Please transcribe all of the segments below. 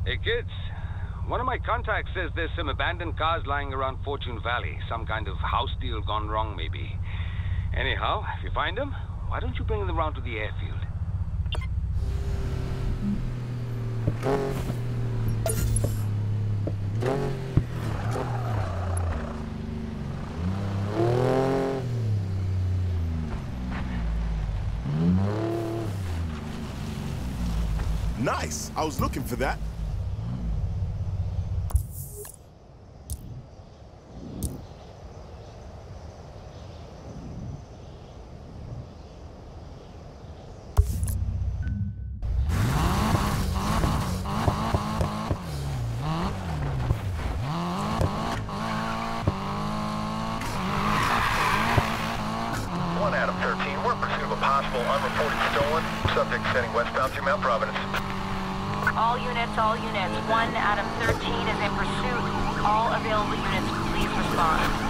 Hey, kids. One of my contacts says there's some abandoned cars lying around Fortune Valley. Some kind of house deal gone wrong, maybe. Anyhow, if you find them, why don't you bring them around to the airfield? Nice! I was looking for that. Adam 13, we're in pursuit of a possible unreported stolen. Subject heading westbound through Mount Providence. All units. 1 Adam 13 is in pursuit. All available units, please respond.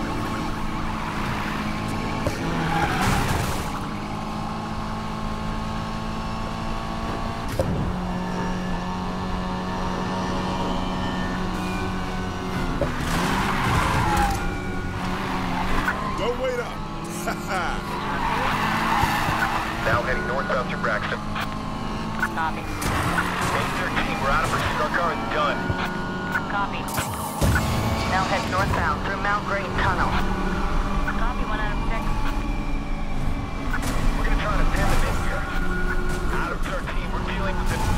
Don't wait up! Now heading northbound through Braxton. Copy. Main 13, we're out of pursuit. Our car is done. Copy. Now head northbound through Mount Green Tunnel. Copy, 1 Adam 6. We're gonna try to pin them in here. Adam 13, we're dealing with the...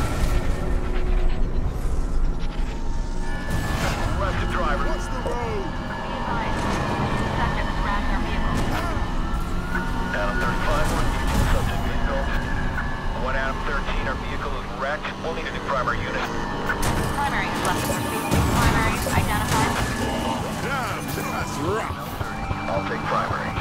Arrest the driver. Watch the road! Be advised. Subject has crashed our vehicle. Adam 35, we're using the subject vehicle. 1 Adam 13, our vehicle is wrecked. We'll need a new primary unit. Primary is left in pursuit. Primary identified. Damn, that's rough! I'll take primary.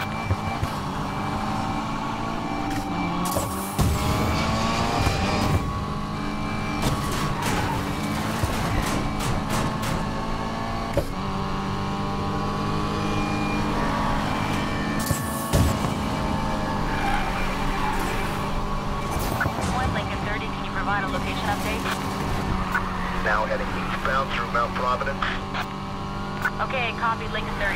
Provide a location update. Now heading eastbound through Mount Providence. Okay, copy, Lincoln 30.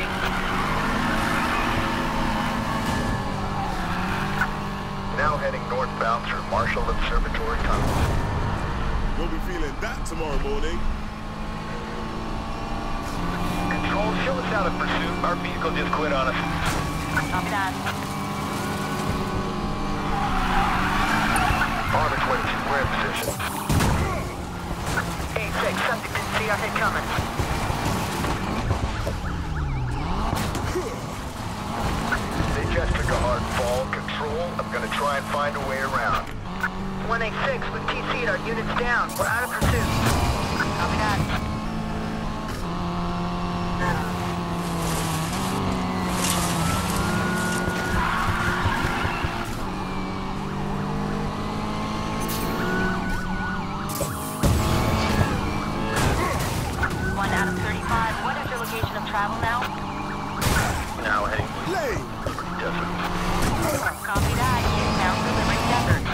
Now heading northbound through Marshall Observatory Tunnel. We'll be feeling that tomorrow morning. Control, show us out of pursuit. Our vehicle just quit on us. Copy that. Armor 22, we're in position. 8-6, subject didn't see our hit coming. They just took a hard fall. Control, I'm gonna try and find a way around. 186, we've TC'd our units down. We're out of pursuit. Copy that. Travel now? Now heading Lane! desert. Copy that. Now delivering desert.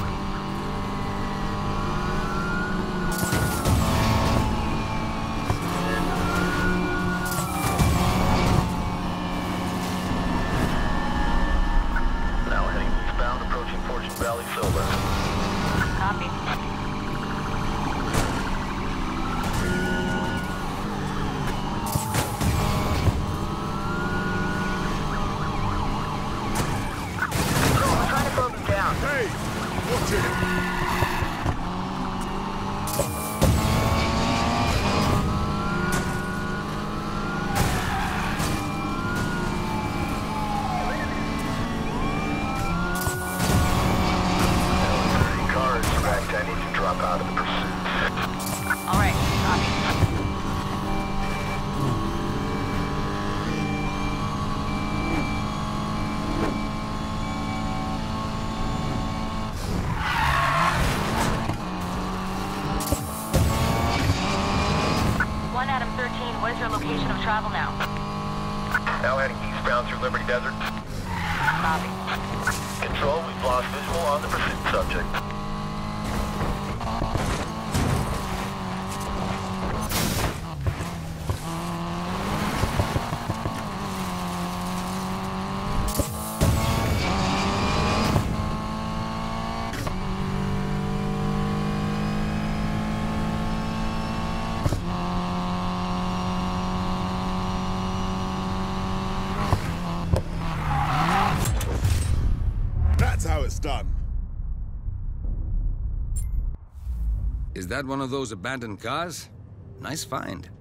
Now heading eastbound, approaching Fortune Valley Silver. Copy. Hey! Watch it! Car is wrecked. I need to drop out of the pursuit. All right, copy. Adam 13, what is your location of travel now? Now heading eastbound through Liberty Desert. Copy. Control, we've lost visual on the pursuit subject. it's done. Is that one of those abandoned cars? Nice find.